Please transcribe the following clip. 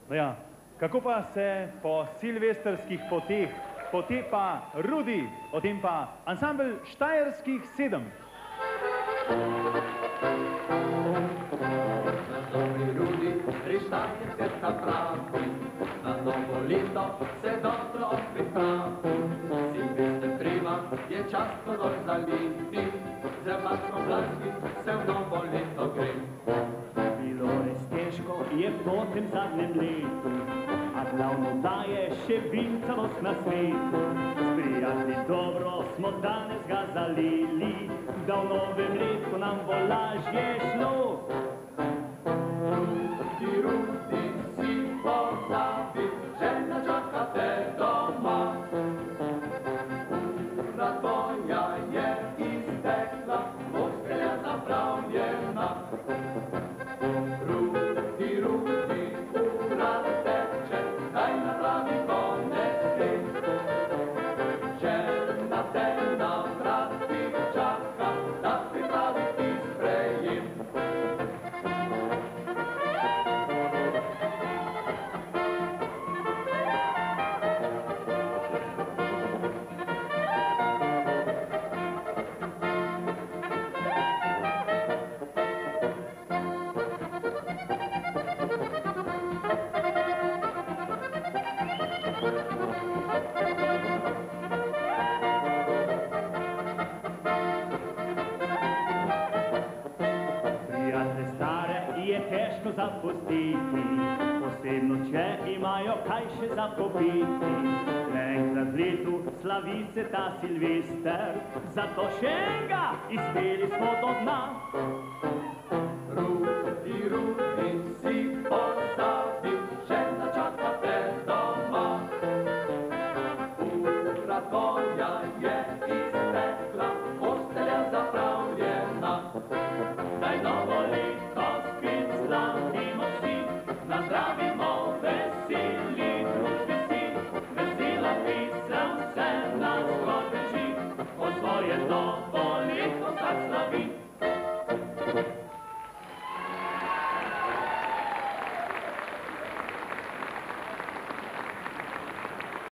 No ja, kako pa se po silvestrskih poteh potepa Rudi, o tem pa ansambel Štajerskih 7. Rudi, pri Štajerskih pravi, na novo leto se dobro pripravi. Silvester prima, je čas kodoj zaliti, z vaško blasni se v novo leto gre. Bilo res težko je po tem zadnjem letu, a glavno daje še vincavost na svetu. S prijatelji dobro smo danes ga zalili, da v novem letu nam bo lažje šlo. Rudi, Rudi, si pozabi, žena čaka te doma. Ura tvoja je iztekla, postelja zapravljena. Rudi, Rudi, ura teče, daj napravi konec let. Žena te na vrati čaka, da pripravi ti sprejem. Prijatelje stare je težko zapustiti, posebno če imajo kaj še za popiti. Enkrat v letu slavi se ta Silvester, zato še enega izpeli smo do dna.